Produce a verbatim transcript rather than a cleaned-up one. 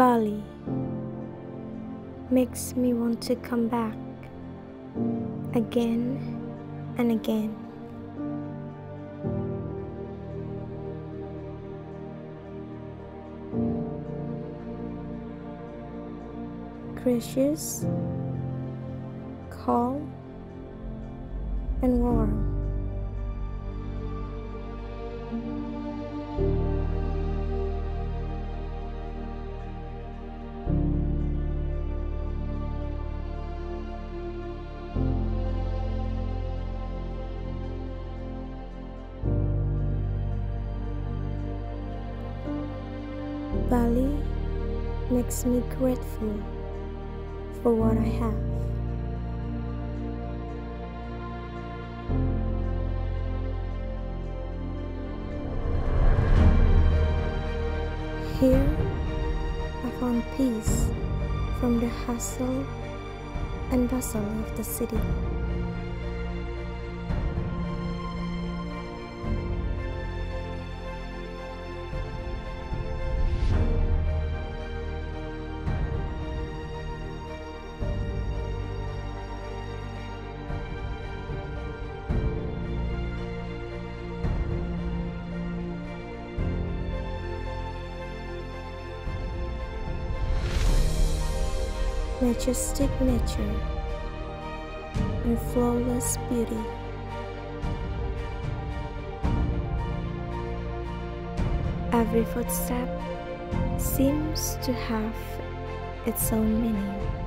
Bali makes me want to come back again and again. Gracious, calm, and warm. Bali makes me grateful for what I have. Here, I found peace from the hustle and bustle of the city. Majestic nature and flawless beauty. Every footstep seems to have its own meaning.